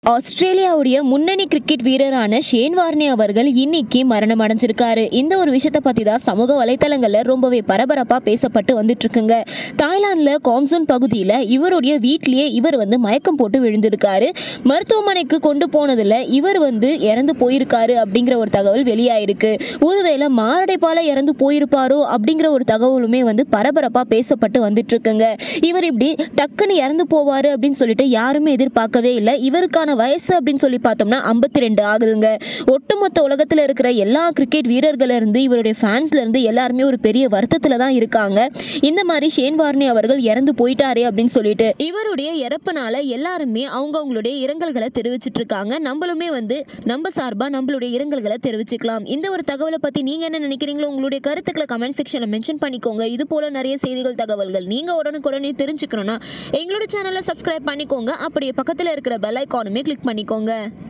ஆஸ்திரேலியாவுடைய முன்னணி கிரிக்கெட் வீரரான Shane Warne அவர்கள் இன்னைக்கு மரணம் அடைஞ்சிருக்காரு. இந்த ஒரு விஷயத்தை பற்றி தான் சமூக வலைத்தளங்களில் ரொம்பவே பரபரப்பாக பேசப்பட்டு வந்துட்டு இருக்குங்க. தாய்லாந்தில் காம்சூன் பகுதியில் இவருடைய வீட்லேயே இவர் மயக்கம் போட்டு விழுந்திருக்காரு. மருத்துவமனைக்கு கொண்டு போனதில் இவர் இறந்து போயிருக்காரு அப்படிங்கிற ஒரு தகவல் வெளியாயிருக்கு. ஒருவேளை மாரடைப்பால் இறந்து போயிருப்பாரோ அப்படிங்கிற ஒரு தகவலுமே பரபரப்பாக பேசப்பட்டு வந்துட்டு இருக்குங்க. இவர் இப்படி டக்குன்னு இறந்து போவார் அப்படின்னு சொல்லிட்டு யாருமே எதிர்பார்க்கவே இல்லை. இவருக்கான வயசு அப்படின்னு சொல்லி பார்த்தோம்னா 52 ஆகுதுங்க. ஒட்டுமொத்த உலகத்தில் இருக்கிற எல்லா கிரிக்கெட் வீரர்கள இருந்து இவருடைய ஃபேன்ஸ்ல இருந்து எல்லாருமே ஒரு பெரிய வருத்தத்தில் தான் இருக்காங்க. இந்த மாதிரி ஷேன் வார்னே அவர்கள் இறந்து போயிட்டாரே அப்படின்னு சொல்லிட்டு இவருடைய இறப்புனால எல்லாருமே அவங்களுடைய இரங்கல்களை தெரிவிச்சிட்டு இருக்காங்க. நம்மளுமே நம்ம சார்பா நம்மளுடைய இரங்கல்களை தெரிவிச்சுக்கலாம். இந்த ஒரு தகவலை பத்தி நீங்க என்ன நினைக்கிறீங்களோ உங்களுடைய கருத்துக்களை கமெண்ட் செக்ஷன்ல மென்ஷன் பண்ணிக்கோங்க. இது போல நிறைய செய்திகள் தகவல்கள் நீங்க உடனுக்குடனே தெரிஞ்சுக்கணும்னா எங்களோட சேனலை சப்ஸ்கிரைப் பண்ணிக்கோங்க. அப்படியே பக்கத்தில் இருக்கிற பெல் ஐகானுமே கிளிக் பண்ணிக்கோங்க.